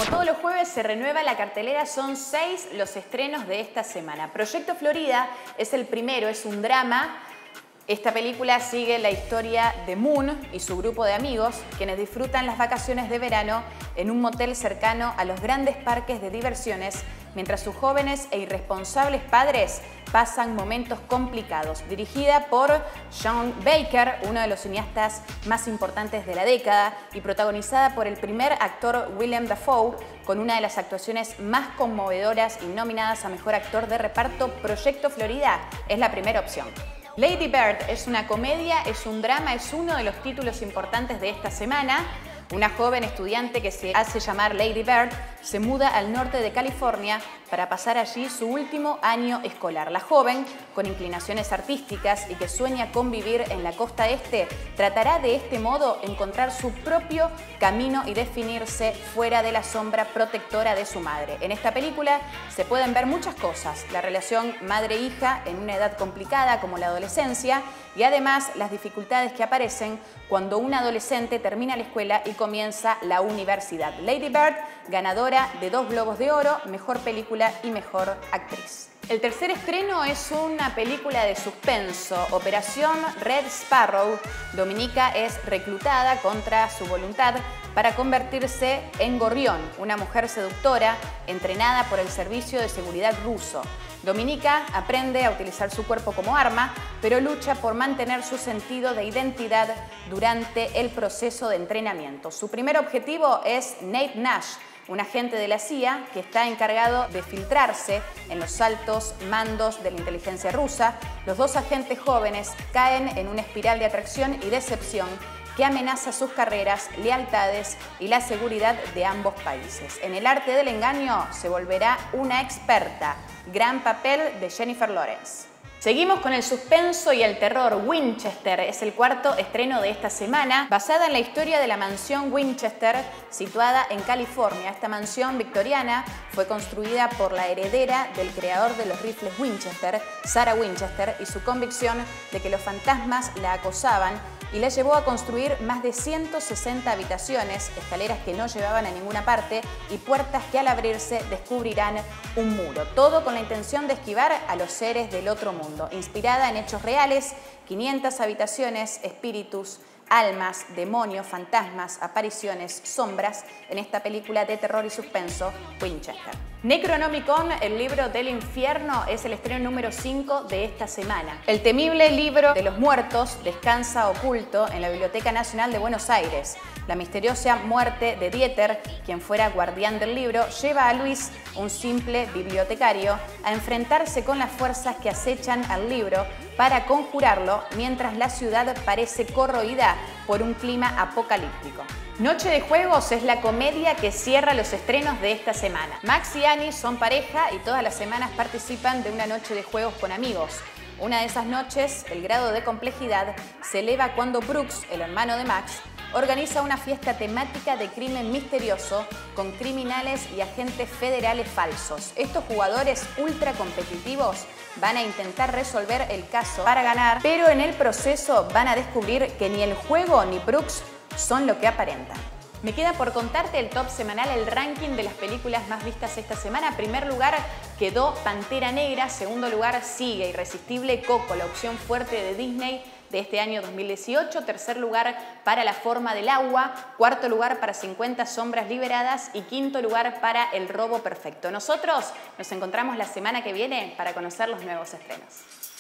Como todos los jueves se renueva la cartelera, son 6 los estrenos de esta semana. Proyecto Florida es el primero, es un drama. Esta película sigue la historia de Moon y su grupo de amigos, quienes disfrutan las vacaciones de verano en un motel cercano a los grandes parques de diversiones, mientras sus jóvenes e irresponsables padres pasan momentos complicados. Dirigida por Sean Baker, uno de los cineastas más importantes de la década, y protagonizada por el primer actor Willem Dafoe, con una de las actuaciones más conmovedoras y nominadas a Mejor Actor de Reparto, Proyecto Florida es la primera opción. Lady Bird es una comedia, es un drama, es uno de los títulos importantes de esta semana. Una joven estudiante que se hace llamar Lady Bird se muda al norte de California para pasar allí su último año escolar. La joven, con inclinaciones artísticas y que sueña con vivir en la costa este, tratará de este modo encontrar su propio camino y definirse fuera de la sombra protectora de su madre. En esta película se pueden ver muchas cosas: la relación madre-hija en una edad complicada como la adolescencia, y además las dificultades que aparecen cuando un adolescente termina la escuela y comienza la universidad. Lady Bird, ganadora de 2 Globos de Oro, Mejor Película y Mejor Actriz. El tercer estreno es una película de suspenso, Operación Red Sparrow. Dominica es reclutada contra su voluntad para convertirse en Gorrión, una mujer seductora entrenada por el Servicio de Seguridad ruso. Dominica aprende a utilizar su cuerpo como arma, pero lucha por mantener su sentido de identidad durante el proceso de entrenamiento. Su primer objetivo es Nate Nash, un agente de la CIA que está encargado de filtrarse en los altos mandos de la inteligencia rusa. Los 2 agentes jóvenes caen en una espiral de atracción y decepción que amenaza sus carreras, lealtades y la seguridad de ambos países. En el arte del engaño se volverá una experta. Gran papel de Jennifer Lawrence. Seguimos con el suspenso y el terror. Winchester es el cuarto estreno de esta semana, basada en la historia de la mansión Winchester, situada en California. Esta mansión victoriana fue construida por la heredera del creador de los rifles Winchester, Sarah Winchester, y su convicción de que los fantasmas la acosaban y la llevó a construir más de 160 habitaciones, escaleras que no llevaban a ninguna parte y puertas que al abrirse descubrirán un muro. Todo con la intención de esquivar a los seres del otro mundo. Inspirada en hechos reales, 500 habitaciones, espíritus, almas, demonios, fantasmas, apariciones, sombras en esta película de terror y suspenso, Winchester. Necronomicon, el libro del infierno, es el estreno número 5 de esta semana. El temible libro de los muertos descansa oculto en la Biblioteca Nacional de Buenos Aires. La misteriosa muerte de Dieter, quien fuera guardián del libro, lleva a Luis, un simple bibliotecario, a enfrentarse con las fuerzas que acechan al libro para conjurarlo, mientras la ciudad parece corroída por un clima apocalíptico. Noche de Juegos es la comedia que cierra los estrenos de esta semana. Max y Annie son pareja y todas las semanas participan de una noche de juegos con amigos. Una de esas noches, el grado de complejidad se eleva cuando Brooks, el hermano de Max, organiza una fiesta temática de crimen misterioso con criminales y agentes federales falsos. Estos jugadores ultra competitivos van a intentar resolver el caso para ganar, pero en el proceso van a descubrir que ni el juego ni Brooks son lo que aparentan. Me queda por contarte el top semanal, el ranking de las películas más vistas esta semana. En primer lugar quedó Pantera Negra, segundo lugar sigue Irresistible, Coco, la opción fuerte de Disney de este año 2018, tercer lugar para La Forma del Agua, cuarto lugar para 50 Sombras Liberadas y quinto lugar para El Robo Perfecto. Nosotros nos encontramos la semana que viene para conocer los nuevos estrenos.